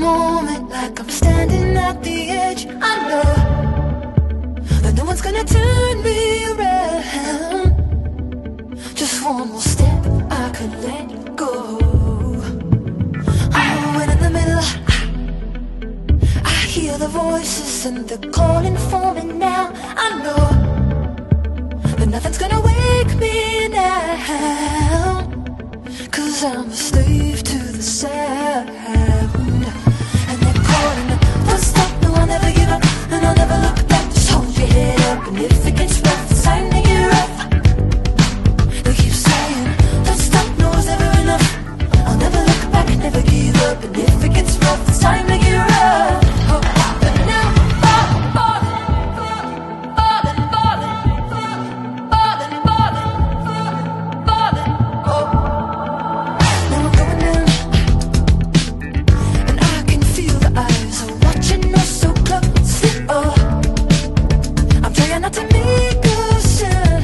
moment like I'm standing at the edge. I know that no one's gonna turn me around. Just one more step, I could let go. Oh, and in the middle, I hear the voices and they're calling for me now. I know that nothing's gonna wake me now, 'cause I'm a slave to the sound. And they're calling, don't stop, no, I'll never give up, and I'll never look back. Just hold your head up, and if it gets rough, it's time to get rough. They keep saying, don't stop, no, it's never enough. I'll never look back and never give up, and if it gets rough, it's time to get rough. But now, not to make a sound,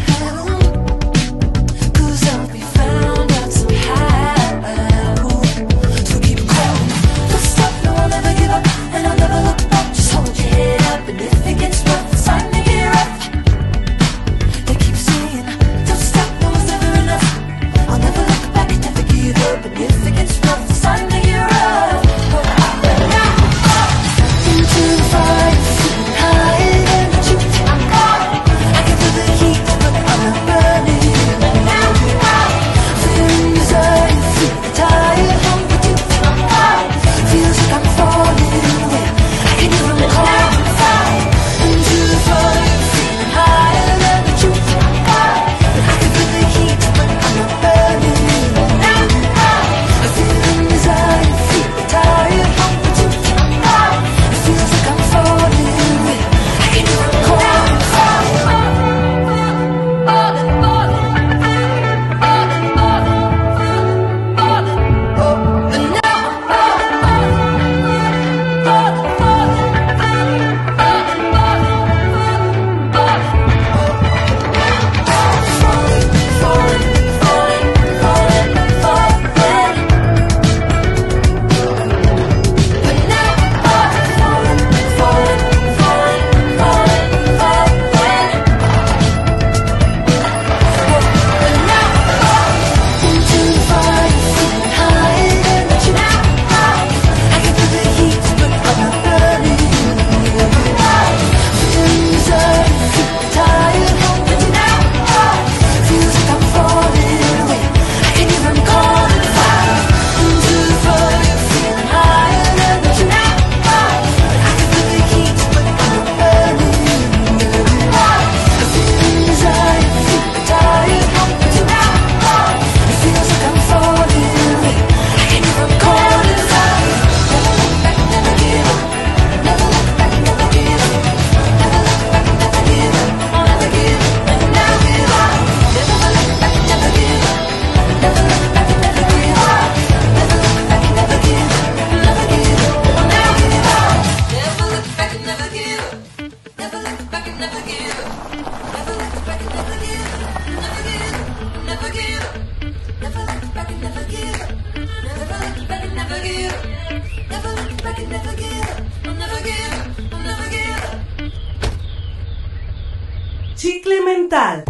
'cause I'll be found out somehow. So keep calling, don't stop, no, I'll never give up, and I'll never look back. Just hold your head up, and if it gets rough, it's time to get rough. They keep saying, don't stop, no, it's never enough. I'll never look back and never give up, and if it gets rough, it's time to get rough. Into the fire, feeling higher than the truth. I can feel the heat, but I'm not burning. Feeling desire, feeling tired, hungry too. Feels like I'm falling away. I can even call the fire. Into the fire, feeling higher than the truth. I can feel the heat, but I'm not burning. Feeling desire, feeling tired, hungry too. It feels like I'm falling away. I can even call the fire. Chicle mental.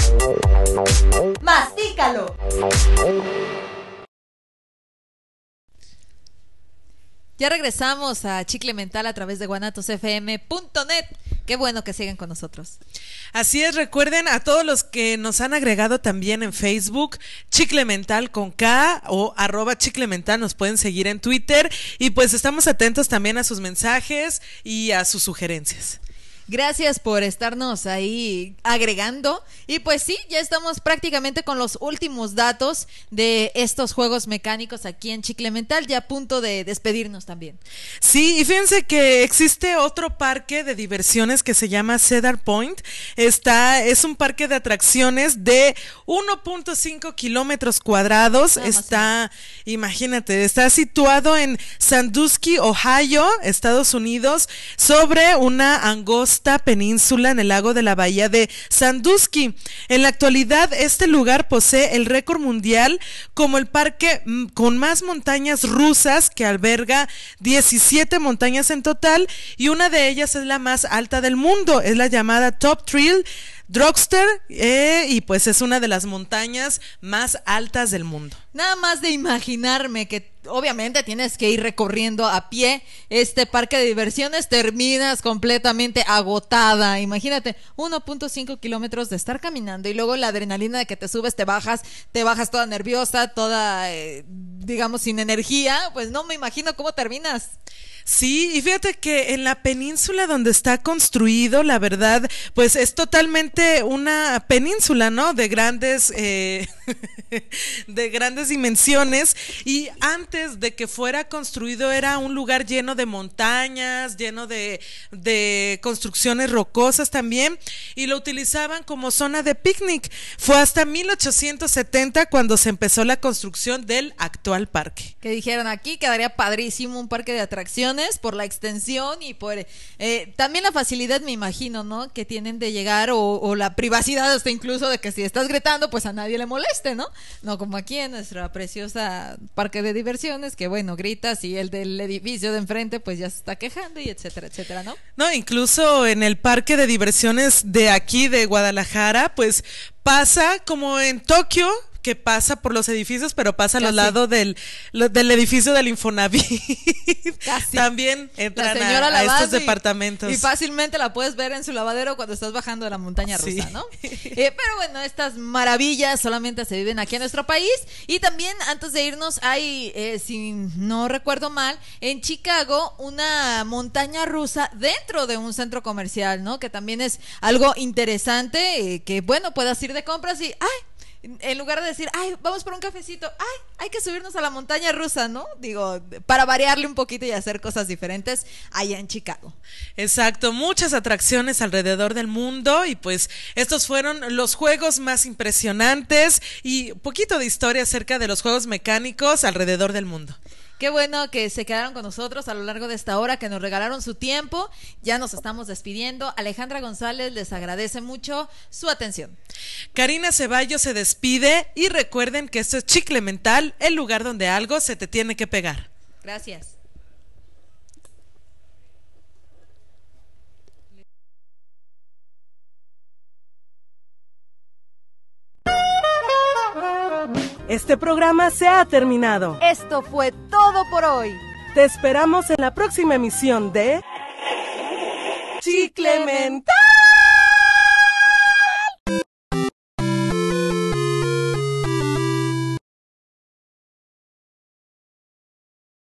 ¡Mastícalo! Ya regresamos a Chicle Mental a través de guanatosfm.net. Qué bueno que sigan con nosotros. Así es, recuerden a todos los que nos han agregado también en Facebook, Chicle Mental con K o @chiclemental, nos pueden seguir en Twitter y pues estamos atentos también a sus mensajes y a sus sugerencias. Gracias por estarnos ahí agregando. Y pues sí, ya estamos prácticamente con los últimos datos de estos juegos mecánicos aquí en Chicle Mental, ya a punto de despedirnos también. Sí, y fíjense que existe otro parque de diversiones que se llama Cedar Point. Es un parque de atracciones de 1.5 kilómetros cuadrados. Imagínate, está situado en Sandusky, Ohio, Estados Unidos, sobre una angosta costa península en el lago de la bahía de Sandusky. En la actualidad, este lugar posee el récord mundial como el parque con más montañas rusas, que alberga 17 montañas en total, y una de ellas es la más alta del mundo, es la llamada Top Thrill Dragster, y pues es una de las montañas más altas del mundo. Nada más de imaginarme que obviamente tienes que ir recorriendo a pie este parque de diversiones, terminas completamente agotada. Imagínate, 1.5 kilómetros de estar caminando y luego la adrenalina de que te subes, te bajas toda nerviosa, toda, digamos, sin energía. Pues no me imagino cómo terminas. Sí, y fíjate que en la península donde está construido, la verdad, pues es totalmente una península, ¿no? De grandes, de grandes dimensiones, y antes de que fuera construido era un lugar lleno de montañas, lleno de construcciones rocosas también, y lo utilizaban como zona de picnic. Fue hasta 1870 cuando se empezó la construcción del actual parque. Que dijeron, aquí quedaría padrísimo un parque de atracciones por la extensión y por también la facilidad, me imagino, ¿no? Que tienen de llegar o la privacidad, hasta incluso de que si estás gritando, pues a nadie le moleste, ¿no? No como aquí en nuestra preciosa parque de diversiones, que bueno, gritas y el del edificio de enfrente pues ya se está quejando y etcétera, etcétera, ¿no? No, incluso en el parque de diversiones de aquí de Guadalajara, pues pasa como en Tokio, que pasa por los edificios, pero pasa a los lados del edificio del Infonavit. Casi. También entran a estos departamentos. Y fácilmente la puedes ver en su lavadero cuando estás bajando de la montaña rusa, sí, ¿no? Pero bueno, estas maravillas solamente se viven aquí en nuestro país. Y también, antes de irnos, hay, si no recuerdo mal, en Chicago, una montaña rusa dentro de un centro comercial, ¿no? Que también es algo interesante, que bueno, puedas ir de compras y en lugar de decir, vamos por un cafecito, hay que subirnos a la montaña rusa, ¿no? Digo, para variarle un poquito y hacer cosas diferentes allá en Chicago. Exacto, muchas atracciones alrededor del mundo, y pues estos fueron los juegos más impresionantes y un poquito de historia acerca de los juegos mecánicos alrededor del mundo. Qué bueno que se quedaron con nosotros a lo largo de esta hora, que nos regalaron su tiempo. Ya nos estamos despidiendo. Alejandra González les agradece mucho su atención. Karina Ceballos se despide, y recuerden que esto es Chicle Mental, el lugar donde algo se te tiene que pegar. Gracias. Este programa se ha terminado. Esto fue todo por hoy. Te esperamos en la próxima emisión de Chicle Mental.